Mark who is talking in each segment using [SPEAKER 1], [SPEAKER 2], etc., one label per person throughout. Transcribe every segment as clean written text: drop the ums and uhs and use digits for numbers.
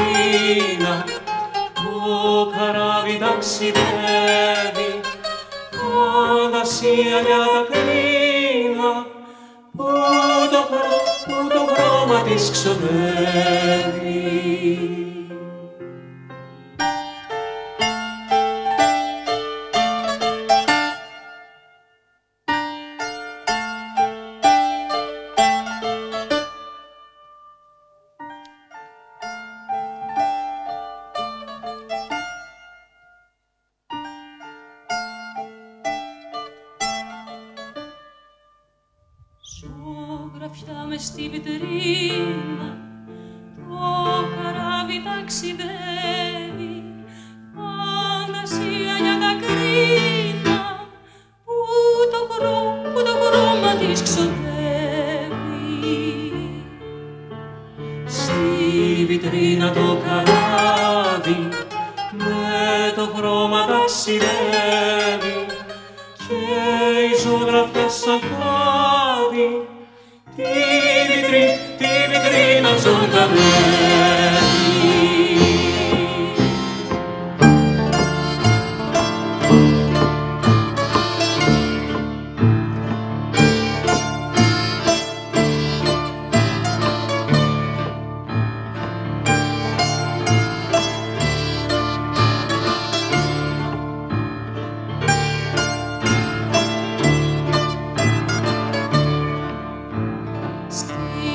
[SPEAKER 1] βιτρίνα το καράβι ταξιδεύει, φαντασία για τα κρίνα που το χρώμα της ξοδεύει.
[SPEAKER 2] Ζωγραφιά μες στη βιτρίνα το καράβι ταξιδεύει, φαντασία για τα κρίνα που το χρώμα της ξοδεύει.
[SPEAKER 1] Στη βιτρίνα το καράβι με το χρώμα ταξιδεύει και η ζωγραφιά σαν χάδι τη βιτρίνα ζωντανεύει.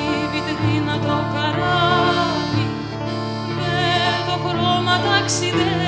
[SPEAKER 2] Το καράβι με το χρώμα ταξιδεύει.